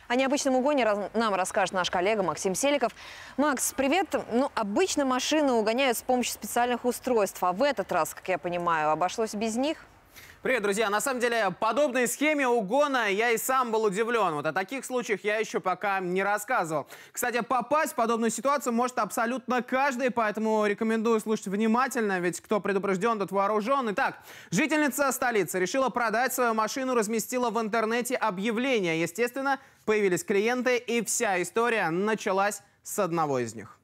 О необычном угоне нам расскажет наш коллега Максим Селиков. Макс, привет. Обычно машины угоняют с помощью специальных устройств, а в этот раз, как я понимаю, обошлось без них? Привет, друзья! На самом деле, подобной схеме угона я и сам был удивлен. Вот о таких случаях я еще пока не рассказывал. Кстати, попасть в подобную ситуацию может абсолютно каждый, поэтому рекомендую слушать внимательно, ведь кто предупрежден, тот вооружен. Итак, жительница столицы решила продать свою машину, разместила в интернете объявление. Естественно, появились клиенты, и вся история началась с одного из них.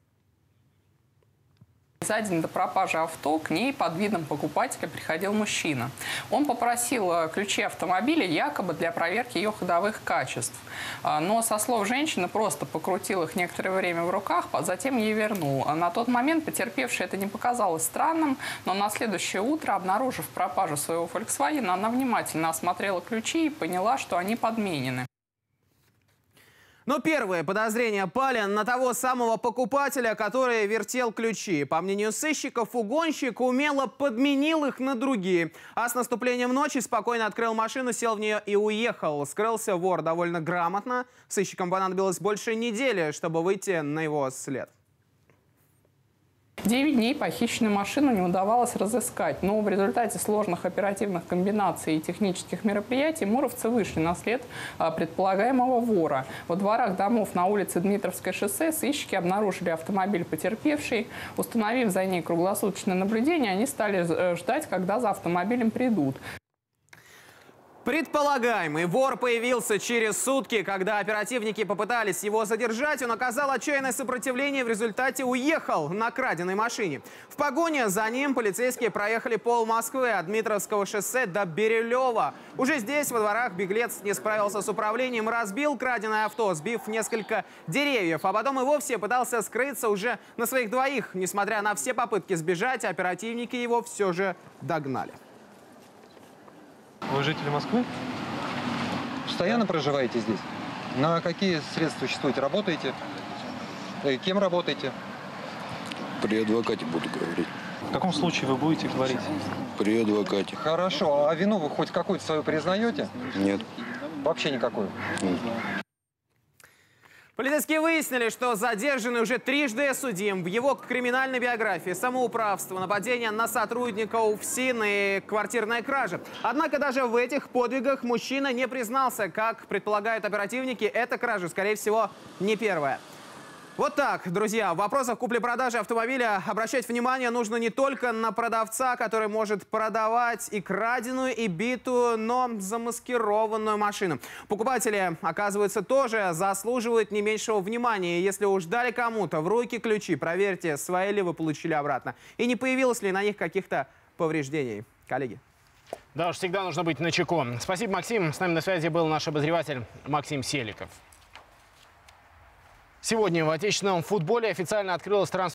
За день до пропажи авто к ней под видом покупателя приходил мужчина. Он попросил ключи автомобиля якобы для проверки ее ходовых качеств. Но, со слов женщины, просто покрутил их некоторое время в руках, затем ей вернул. На тот момент потерпевшей это не показалось странным, но на следующее утро, обнаружив пропажу своего Volkswagen, она внимательно осмотрела ключи и поняла, что они подменены. Но первые подозрения пали на того самого покупателя, который вертел ключи. По мнению сыщиков, угонщик умело подменил их на другие. А с наступлением ночи спокойно открыл машину, сел в нее и уехал. Скрылся вор довольно грамотно. Сыщикам понадобилось больше недели, чтобы выйти на его след. 9 дней похищенную машину не удавалось разыскать, но в результате сложных оперативных комбинаций и технических мероприятий муровцы вышли на след предполагаемого вора. Во дворах домов на улице Дмитровское шоссе сыщики обнаружили автомобиль потерпевшей. Установив за ней круглосуточное наблюдение, они стали ждать, когда за автомобилем придут. Предполагаемый вор появился через сутки. Когда оперативники попытались его задержать, он оказал отчаянное сопротивление и в результате уехал на краденой машине. В погоне за ним полицейские проехали пол Москвы от Дмитровского шоссе до Бирюлева. Уже здесь, во дворах, беглец не справился с управлением, разбил краденое авто, сбив несколько деревьев, а потом и вовсе пытался скрыться уже на своих двоих. Несмотря на все попытки сбежать, оперативники его все же догнали. Вы жители Москвы? Постоянно проживаете здесь? На какие средства существуете? Работаете? Кем работаете? При адвокате буду говорить. В каком случае вы будете говорить? При адвокате. Хорошо. А вину вы хоть какую-то свою признаете? Нет. Вообще никакую? Нет. Полицейские выяснили, что задержанный уже трижды судим. В его криминальной биографии самоуправство, нападение на сотрудника УФСИН и квартирная кража. Однако даже в этих подвигах мужчина не признался. Как предполагают оперативники, эта кража, скорее всего, не первая. Вот так, друзья, в вопросах купли-продажи автомобиля обращать внимание нужно не только на продавца, который может продавать и краденую, и битую, но замаскированную машину. Покупатели, оказывается, тоже заслуживают не меньшего внимания. Если уж дали кому-то в руки ключи, проверьте, свои ли вы получили обратно. И не появилось ли на них каких-то повреждений. Коллеги. Да уж, всегда нужно быть начеку. Спасибо, Максим. С нами на связи был наш обозреватель Максим Селиков. Сегодня в отечественном футболе официально открылась трансферная